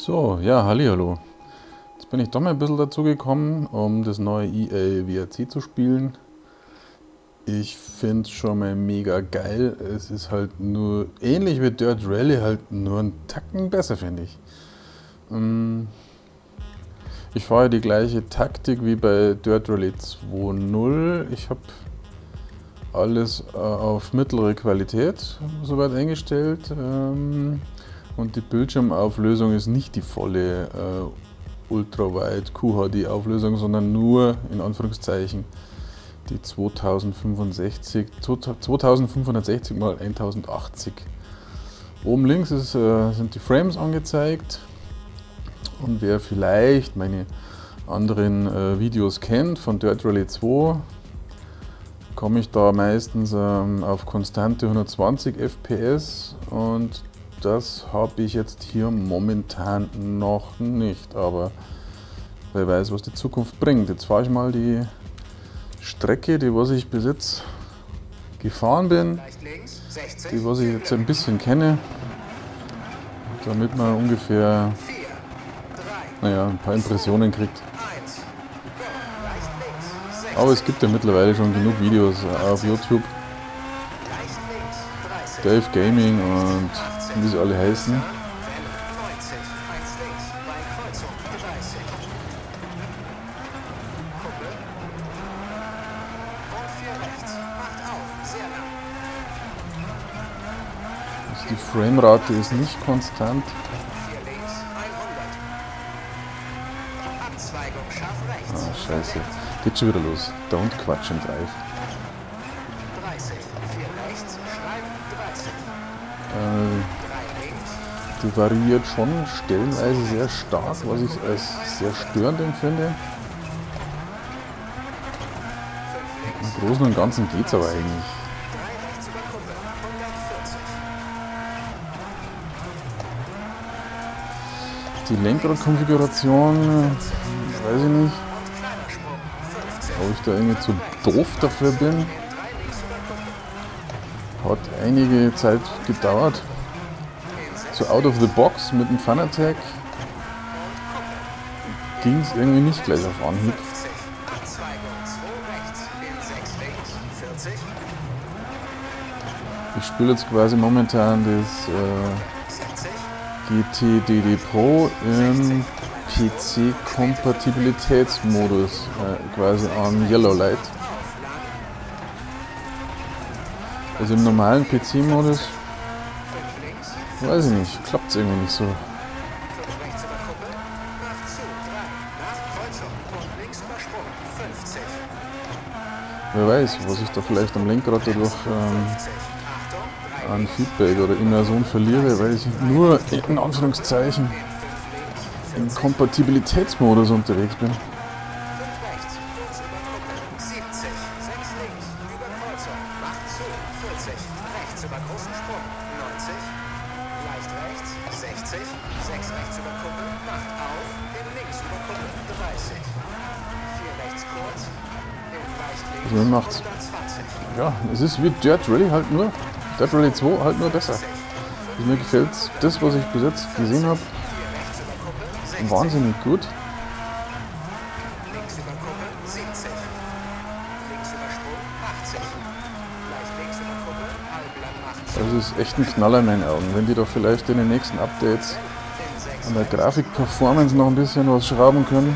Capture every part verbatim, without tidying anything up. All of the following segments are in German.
So, ja, hallihallo. Jetzt bin ich doch mal ein bisschen dazu gekommen, um das neue E A W R C zu spielen. Ich finde es schon mal mega geil. Es ist halt nur ähnlich wie Dirt Rally, halt nur einen Tacken besser, finde ich. Ich fahre die gleiche Taktik wie bei Dirt Rally zwei Punkt null. Ich habe alles auf mittlere Qualität soweit eingestellt. Und die Bildschirmauflösung ist nicht die volle äh, Ultrawide Q H D Auflösung, sondern nur in Anführungszeichen die zweitausendfünfundsechzig mal tausendachtzig. Oben links ist, äh, sind die Frames angezeigt, und wer vielleicht meine anderen äh, Videos kennt von Dirt Rally zwei, komme ich da meistens ähm, auf konstante hundertzwanzig F P S, und das habe ich jetzt hier momentan noch nicht, aber wer weiß, was die Zukunft bringt. Jetzt fahre ich mal die Strecke, die was ich bis jetzt gefahren bin, die was ich jetzt ein bisschen kenne, damit man ungefähr naja, ein paar Impressionen kriegt. Aber es gibt ja mittlerweile schon genug Videos auf YouTube. Dave Gaming und wie sie alle heißen. Also die Framerate ist nicht konstant. Ah, scheiße. Geht schon wieder los. Don't quatsch and drive. Die variiert schon stellenweise sehr stark, was ich als sehr störend empfinde. Im Großen und Ganzen geht es aber eigentlich. Die Lenkradkonfiguration, weiß ich nicht, ob ich da irgendwie zu doof dafür bin. Hat einige Zeit gedauert. So out of the box mit dem Fun Attack ging es irgendwie nicht gleich auf Anhieb. Ich spiele jetzt quasi momentan das äh, G T D D Pro im P C-Kompatibilitätsmodus, äh, quasi am Yellow Light. Also im normalen P C-Modus, weiß ich nicht, klappt es irgendwie nicht so. Wer weiß, was ich da vielleicht am Lenkrad dadurch ähm, an Feedback oder Immersion verliere, weil ich nur in Anführungszeichen im Kompatibilitätsmodus unterwegs bin. Also mir macht's, ja, es ist wie Dirt Rally halt nur, Dirt Rally zwei halt nur besser. Also mir gefällt das, was ich bis jetzt gesehen habe, wahnsinnig gut. Das ist echt ein Knaller in meinen Augen. Wenn die doch vielleicht in den nächsten Updates an der Grafik-Performance noch ein bisschen was schrauben können.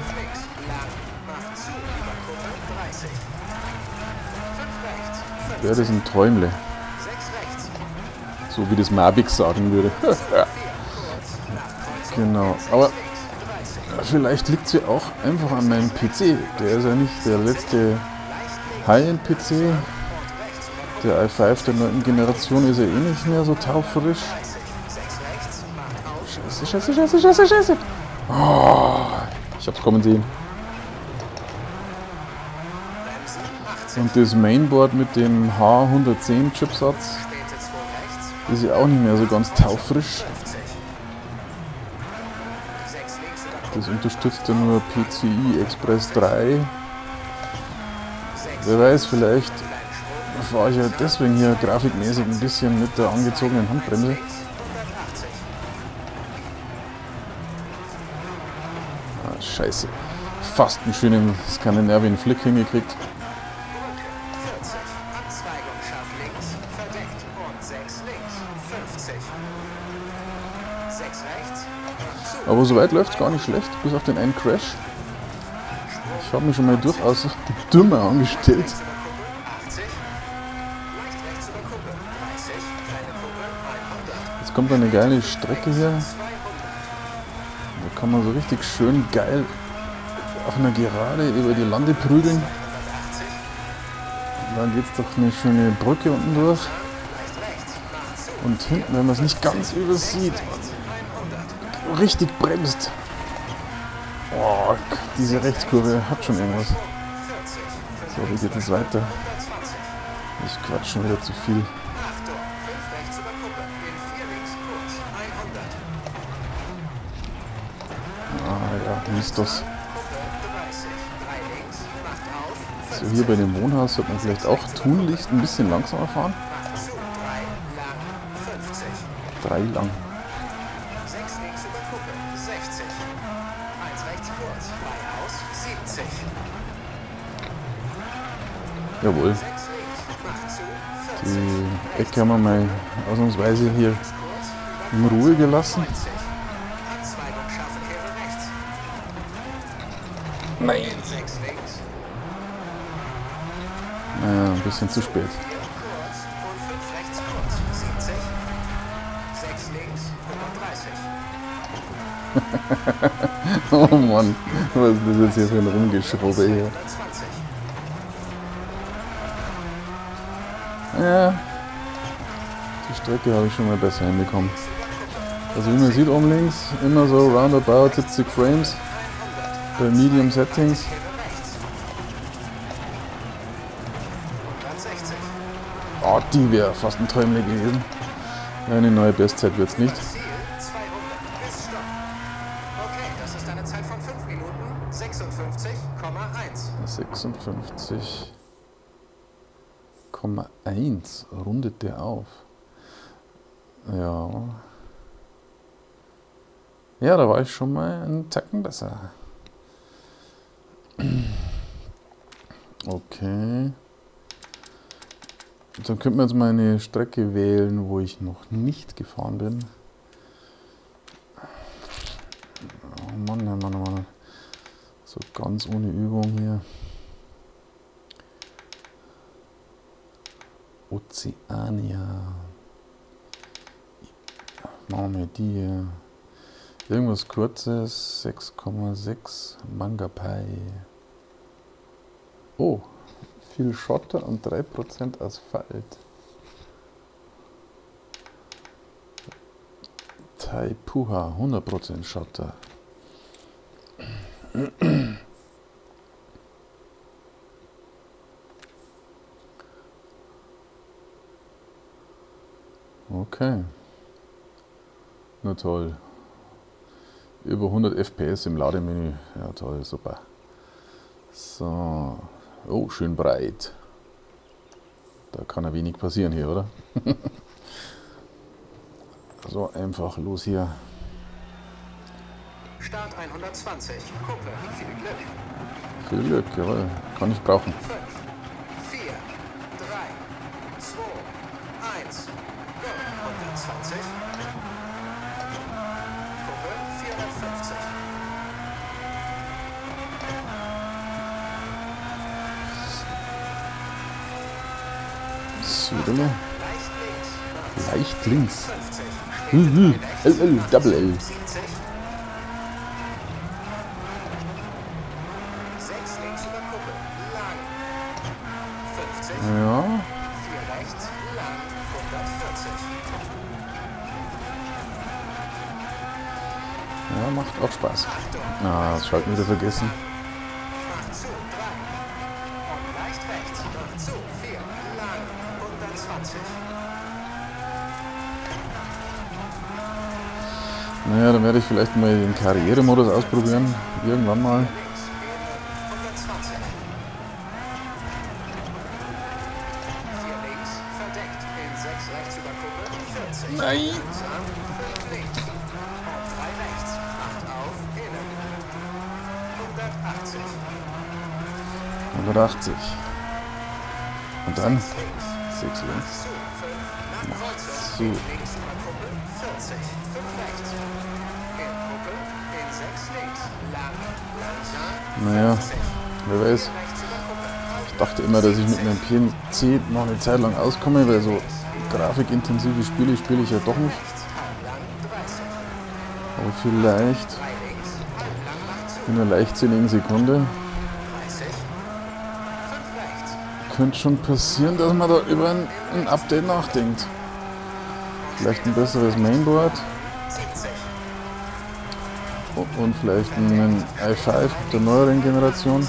Wäre das ein Träumle. So wie das Mabix sagen würde. Genau. Aber vielleicht liegt es ja auch einfach an meinem P C. Der ist ja nicht der letzte High-End-P C. Der i fünf der neunten Generation ist ja eh nicht mehr so taufrisch. Scheiße, scheiße, scheiße, scheiße, scheiße. Oh, ich hab's kommen sehen. Und das Mainboard mit dem H hundertzehn Chipsatz ist ja auch nicht mehr so ganz taufrisch. Das unterstützt ja nur P C I Express drei. Wer weiß, vielleicht fahre ich ja deswegen hier grafikmäßig ein bisschen mit der angezogenen Handbremse. Scheiße. Fast einen schönen skandinavischen Flick hingekriegt. Aber soweit läuft es gar nicht schlecht, bis auf den einen Crash. Ich habe mich schon mal durchaus dümmer angestellt. Jetzt kommt eine geile Strecke hier. Da kann man so richtig schön geil auf einer Gerade über die Lande prügeln. Und dann geht es doch eine schöne Brücke unten durch. Und hinten, wenn man es nicht ganz übersieht, richtig bremst. Oh, diese Rechtskurve hat schon irgendwas. So, wie geht es weiter? Ich quatsch schon wieder zu viel. Ah ja, wie ist das? So, hier bei dem Wohnhaus sollte man vielleicht auch tunlichst ein bisschen langsamer fahren. Drei lang. Jawohl. Die Ecke haben wir mal ausnahmsweise hier in Ruhe gelassen. Nein! Naja, ein bisschen zu spät. Oh Mann, was ist das jetzt hier für ein Rumgeschrubbe hier? Ja, die Strecke habe ich schon mal besser hinbekommen. Also wie man sieht oben links, immer so roundabout siebzig Frames bei Medium Settings. Oh, die wäre fast ein Träumle gewesen. Eine neue Bestzeit wird es nicht. sechsundfünfzig Komma eins rundet der auf. Ja. Ja, da war ich schon mal einen Tacken besser. Okay. Dann könnten wir jetzt mal eine Strecke wählen, wo ich noch nicht gefahren bin. Oh Mann, oh Mann, oh Mann. So ganz ohne Übung hier. Ozeania. Machen wir die hier. Irgendwas Kurzes. sechs Komma sechs Mangapai. Oh, viel Schotter und drei Prozent Asphalt. Taipuha, hundert Prozent Schotter. Okay. Na toll. Über hundert F P S im Lademenü. Ja toll, super. So. Oh, schön breit. Da kann ja wenig passieren hier, oder? So, einfach los hier. Start hundertzwanzig, Kuppe, viel Glück. Viel Glück, jawohl. Kann ich brauchen. fünf, vier, drei, zwei, eins, go. hundertzwanzig. Kuppe, vierhundertfünfzig. Südele. Leicht links. Mhm. L, L, Double L. Ja. Ja, macht auch Spaß. Ah, das Schalten wieder vergessen. Naja, dann werde ich vielleicht mal den Karrieremodus ausprobieren. Irgendwann mal. Nein! hundertachtzig. Und dann sechs links. Macht zu. Naja, wer weiß. Ich dachte immer, dass ich mit meinem P N C noch eine Zeit lang auskomme, weil so grafikintensive Spiele spiele ich ja doch nicht. Aber vielleicht in einer leichtsinnigen Sekunde könnte schon passieren, dass man da über ein, ein Update nachdenkt. Vielleicht ein besseres Mainboard und vielleicht einen i fünf der neueren Generation.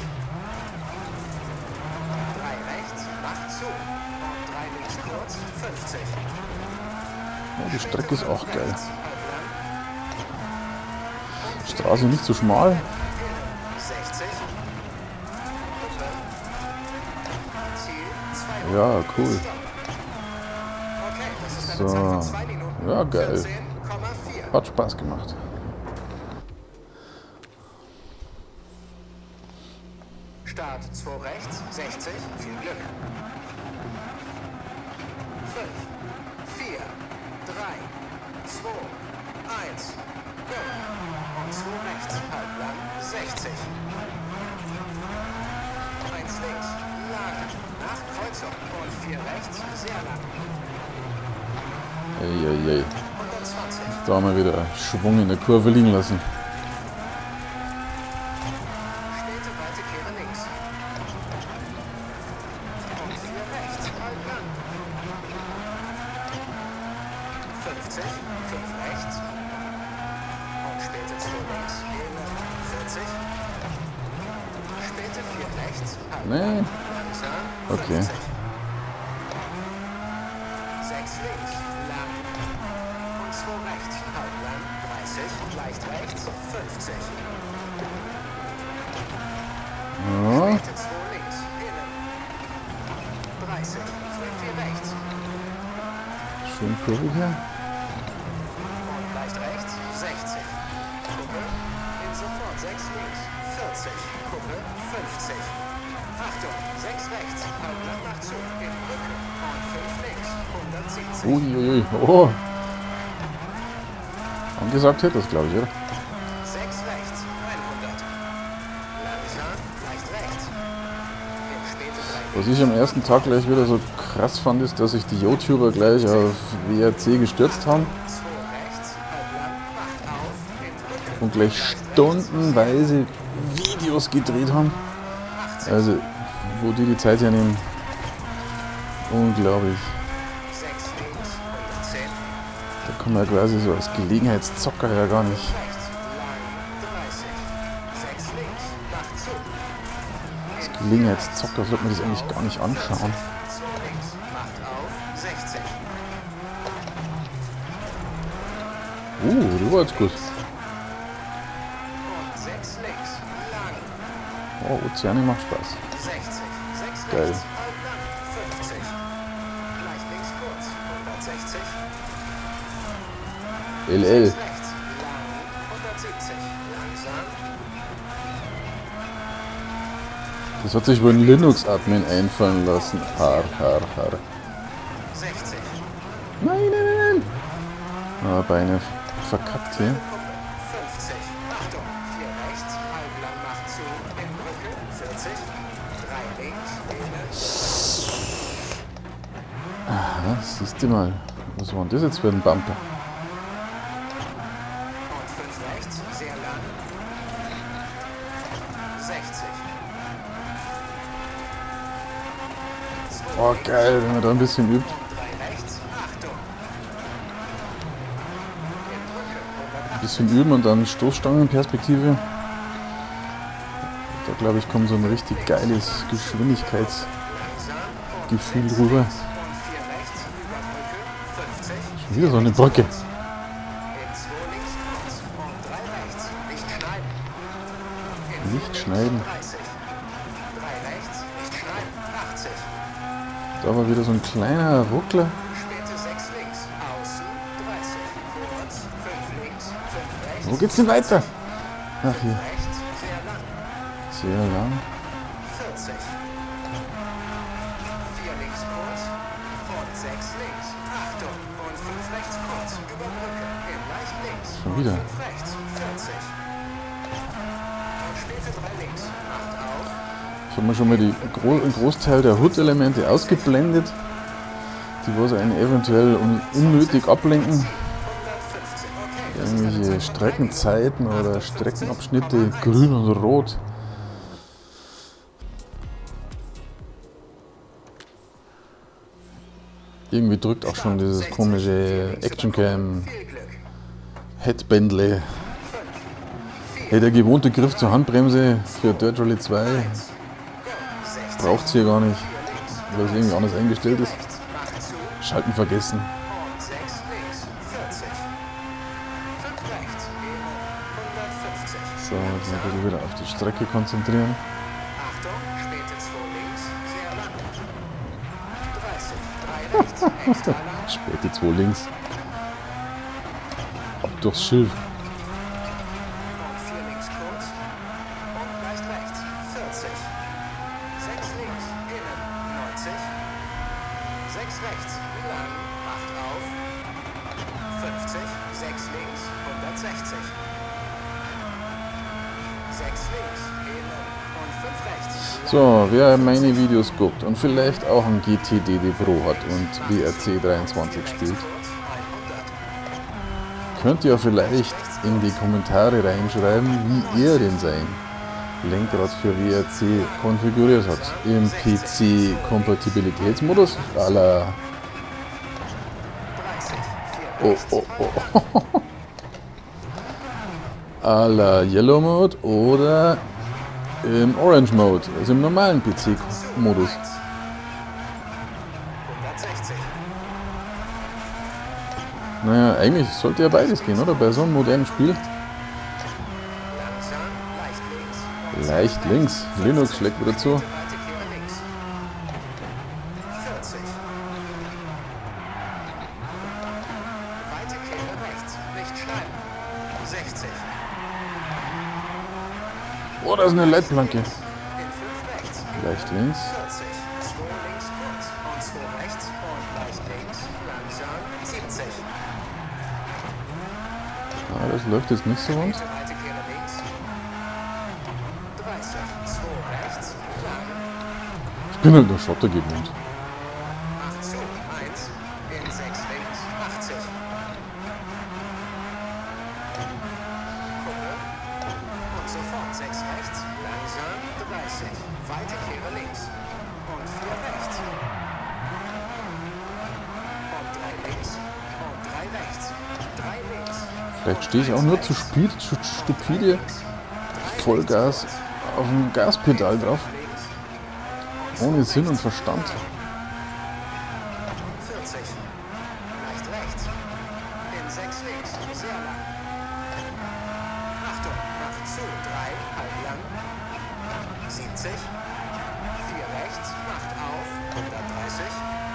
Ja, die Strecke ist auch geil. Straße nicht so schmal. Ja, cool. So. Ja, geil. Hat Spaß gemacht. Start zwei rechts, sechzig, viel Glück. fünf, vier, drei, zwei, eins, go. Und zwei rechts, halblang, sechzig. eins links, lang, nach Kreuzung. Und vier rechts, sehr lang. Eieiei. hundertzwanzig. Da haben wir wieder Schwung in der Kurve liegen lassen. Späte weite Kehre links. Und vier rechts, halblang. fünfzig, fünf rechts. Und späte zwei links, vierzig. Späte vier rechts, halblang. Nee. Langsam, Okay. fünfzig. sechs links, lang. Und zwei rechts, halblang, dreißig. Leicht rechts, fünfzig. Ja. Späte zwei links, innen. dreißig, vier rechts. Schön kurvig hier. Und leicht rechts, sechzig. Kuppe, in sofort sechs links, vierzig. Kuppe, fünfzig. Achtung, sechs rechts, halblang nach zu, in Brücke. Und fünf links, hundertsiebzig. Uiuiui. Oh. Angesagt hätte das, glaube ich, oder? sechs rechts, hundert. Langsam, leicht rechts. In späte drei Was ich am ersten Tag gleich wieder so krass fand, ist, dass sich die YouTuber gleich auf W R C gestürzt haben zwei rechts, halblang, macht auf, in Brücke. und gleich stundenweise Videos gedreht haben. Also, wo die die Zeit hernehmen. Unglaublich. sechs links, hundertzehn. Da kann man ja quasi so als Gelegenheitszocker ja gar nicht. Rechts, lang, dreißig. sechs links, nach zu. Als Gelegenheitszocker sollte man das eigentlich gar nicht anschauen. zwei links, macht auf, sechzig. Uh, die war jetzt gut. Und sechs links, lang, Oh, Ozeane macht Spaß. sechzig. sechs Geil. rechts, halblang, fünfzig. Leicht links kurz, hundertsechzig. L L. Rechts, lang, hundertsiebzig. Langsam, Das hat sich wohl ein Linux-Admin einfallen lassen. Har, har, har. sechzig. Nein, nein, nein. Ah, Beine verkackt hier. fünfzig. Achtung, vier rechts, halblang macht zu, in Brücke, vierzig. drei links, Lehne. Ja, siehst du mal. Was war denn das jetzt für ein Bumper? Und fünf rechts, sehr lang. sechzig. Oh, geil, wenn man da ein bisschen übt. drei rechts, Achtung. In Brücke, Ein hundertachtzig. bisschen üben und dann Stoßstangenperspektive. Da glaube ich kommt so ein richtig geiles Geschwindigkeitsgefühl Langsam und rüber. und vier rechts, über Brücke, fünfzig. Schon wieder so eine Brücke. In zwei links kurz und drei rechts, nicht schneiden. In Nicht vier schneiden. links, dreißig. drei rechts, nicht schneiden, achtzig. Da war wieder so ein kleiner Ruckler. Späte sechs links, außen, dreißig. Kurz, fünf links, fünf rechts. Wo geht's denn weiter? Ach, hier. Rechts, sehr lang, Sehr lang. Schon wieder. rechts, vierzig. Und später drei links, acht auf. Ich habe mir schon mal die, einen Großteil der H U D-Elemente ausgeblendet, die was einen eventuell un, unnötig ablenken. Irgendwelche Streckenzeiten oder Streckenabschnitte, grün und rot. Irgendwie drückt auch schon dieses komische Actioncam Headbandle. Hey, der gewohnte Griff zur Handbremse für Dirt Rally zwei braucht es hier gar nicht, weil es irgendwie anders eingestellt ist. Schalten vergessen. So, jetzt mal bitte wieder auf die Strecke konzentrieren. Achtung, späte zwei links, sehr lang. dreißig, drei rechts, extra lang. Späte zwei links. Ab durchs Schilf. Und vier links kurz. Und leicht rechts, vierzig. sechs links, innen, neunzig. sechs rechts, lang, acht auf. fünfzig, sechs links, hundertsechzig. sechs links, innen und fünf rechts. So, wer meine Videos guckt und vielleicht auch ein G T D D Pro hat und W R C dreiundzwanzig spielt, könnt ihr vielleicht in die Kommentare reinschreiben, wie ihr denn sein Lenkrad für W R C konfiguriert hat. Im P C-Kompatibilitätsmodus à la oh, oh, oh. à la Yellow Mode oder im Orange Mode, also im normalen P C-Modus. Naja, eigentlich sollte ja beides gehen, oder? Bei so einem modernen Spiel. Leicht links. Linux schlägt wieder zu. Oh, da ist eine Leitplanke. Leicht links. Ah, das läuft jetzt nicht so rund. Ich bin halt nur Schotter gewohnt. Vielleicht stehe ich auch nur zu stupide Vollgas auf dem Gaspedal drauf. Ohne Sinn und Verstand. vierzig. Leicht rechts. In sechs links. Sehr lang. Achtung. Macht zu. drei. Halb lang. siebzig. vier rechts. Macht auf. hundertdreißig.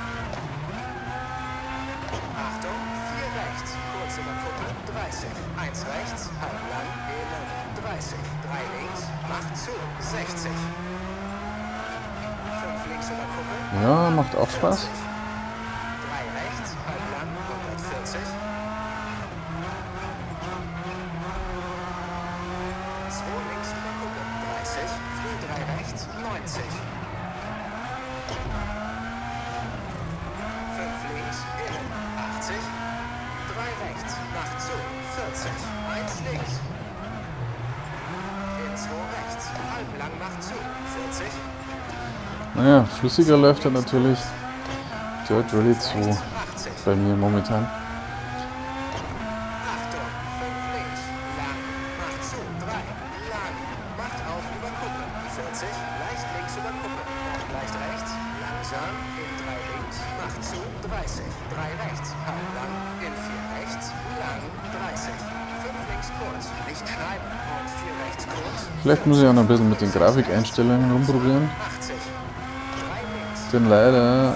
Achtung. vier rechts. Kurz über Kuppel. dreißig. eins rechts. Halb lang. Innen. dreißig. drei links. Macht zu. sechzig. Ja, macht auch Spaß. drei rechts, halb lang, hundertvierzig. zwei links über Kuppe, dreißig. Früh drei rechts, neunzig. fünf links, innen, achtzig. drei rechts, macht zu, vierzig. eins links. In zwei rechts, halb lang, macht zu, vierzig. Naja, flüssiger läuft er natürlich. Dirt Rally zwei bei mir momentan. Achtung, fünf links, lang, macht zu, drei, lang, macht auf über Kuppe, vierzig, leicht links über Kuppe, und leicht rechts, langsam, in drei links, macht zu, dreißig, drei rechts, halb lang, in vier rechts, lang, dreißig, fünf links kurz, nicht schneiden, und vier rechts kurz. Vielleicht muss ich auch noch ein bisschen mit den Grafikeinstellungen rumprobieren. Denn leider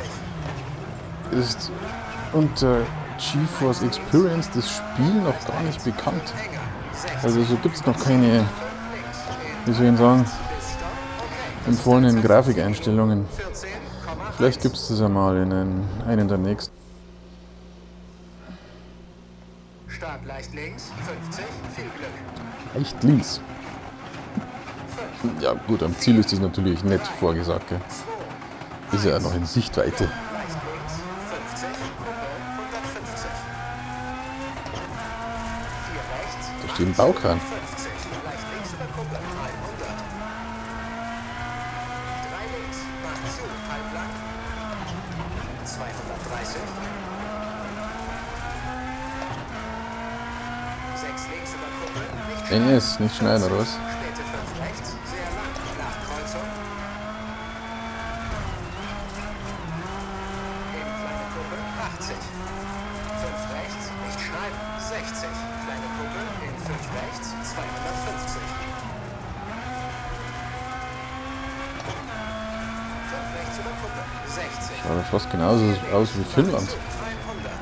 ist unter GeForce Experience das Spiel noch gar nicht bekannt. Also so gibt es noch keine, wie soll ich sagen, empfohlenen Grafikeinstellungen. Vielleicht gibt es das ja mal in einen, einen der nächsten. leicht links, fünfzig, viel Glück. Leicht links. Ja gut, am Ziel ist das natürlich nicht vorgesagt. Gell? Ist ja noch in Sichtweite. Leicht links, fünfzig, Kuppe, hundertfünfzig. vier rechts, Da steht ein Baukran. fünfzig, leicht links über Kuppe, hundert. drei links, macht zu, halblang. zweihundertdreißig. sechs links über Kuppe, nicht N S, nicht schneiden oder was? Späte fünf rechts, sehr lang, nach Kreuzung. In kleine Kuppe, achtzig. fünf rechts, nicht schneiden, sechzig. Kleine Kuppe, in fünf rechts, zweihundertfünfzig. fünf rechts über Kuppe, sechzig. Schaut ja fast genauso aus wie Finnland. hundert.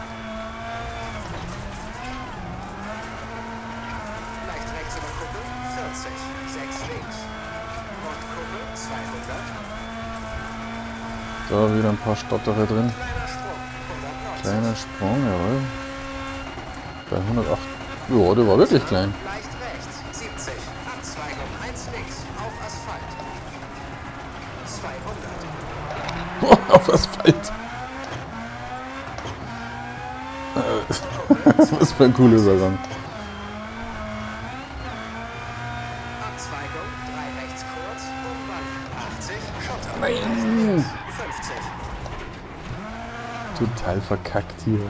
Leicht rechts über Kuppe, vierzig. sechs links. Und Kuppe, zweihundert. Da wieder ein paar Stotterer drin. Kleiner Sprung, hundertneunzig. Kleiner Sprung, jawohl. Bei hundertacht. Ja, der war wirklich klein. Leicht rechts, siebzig. Abzweigung, eins links, auf Asphalt. zweihundert. Auf Asphalt. Was für ein cooler Übergang. Abzweigung, drei rechts kurz, Umwand, achtzig, Schotter. Nein! fünfzig. Total verkackt hier.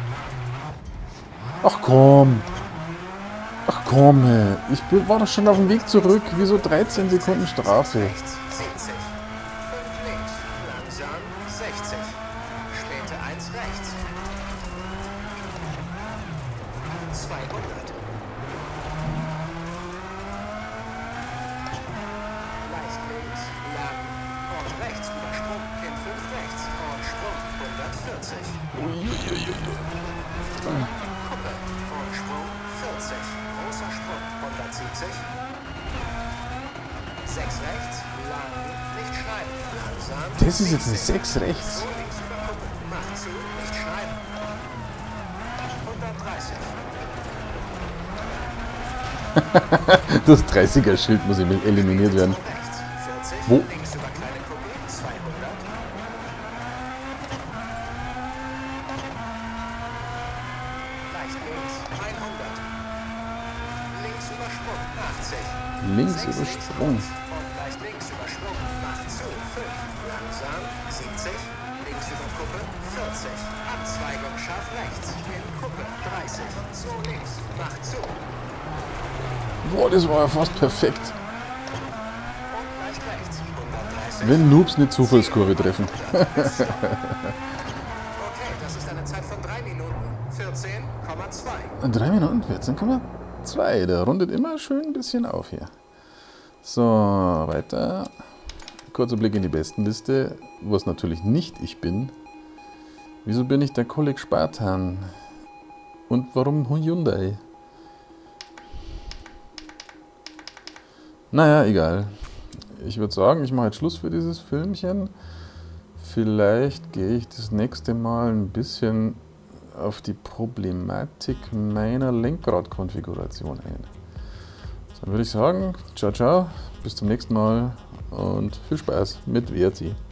Ach komm! Ach komm, ey. Ich bin- war doch schon auf dem Weg zurück. Wieso dreizehn Sekunden Strafe? Rechts, siebzig. fünf links, langsam, sechzig. Späte eins rechts. zweihundert. Leicht links, lang und rechts übersprung, in fünf rechts und Sprung, hundertvierzig. Kuppe und Sprung, vierzig. Großer Sprung, hundertsiebzig. sechs rechts, lang, nicht schneiden, langsam. Das ist jetzt eine sechs rechts. So links über Kuppe, macht zu, nicht schneiden. hundertdreißig. Das dreißiger-Schild muss eliminiert werden. Rechts, vierzig. Wo? Links über kleine Kuppe, zweihundert. Leicht links, hundert. Links übersprung, achtzig. Links Sechs übersprung. links und leicht links übersprung, macht zu, fünf. Langsam, siebzig. Links über Kuppe, vierzig. Abzweigung scharf rechts, in Kuppe, dreißig. So links, macht zu. Boah, das war ja fast perfekt. Und leicht rechts, hundertdreißig. Wenn Noobs eine Zufallskurve treffen. Okay, das ist eine Zeit von drei Minuten, vierzehn Komma zwei. drei Minuten vierzehn Komma zwei. Der rundet immer schön ein bisschen auf hier. So, weiter. Kurzer Blick in die Bestenliste, was natürlich nicht ich bin. Wieso bin ich der Kolleg Spartan? Und warum Hyundai? Naja, egal. Ich würde sagen, ich mache jetzt Schluss für dieses Filmchen. Vielleicht gehe ich das nächste Mal ein bisschen auf die Problematik meiner Lenkradkonfiguration ein. Dann würde ich sagen, ciao, ciao, bis zum nächsten Mal und viel Spaß mit W R C.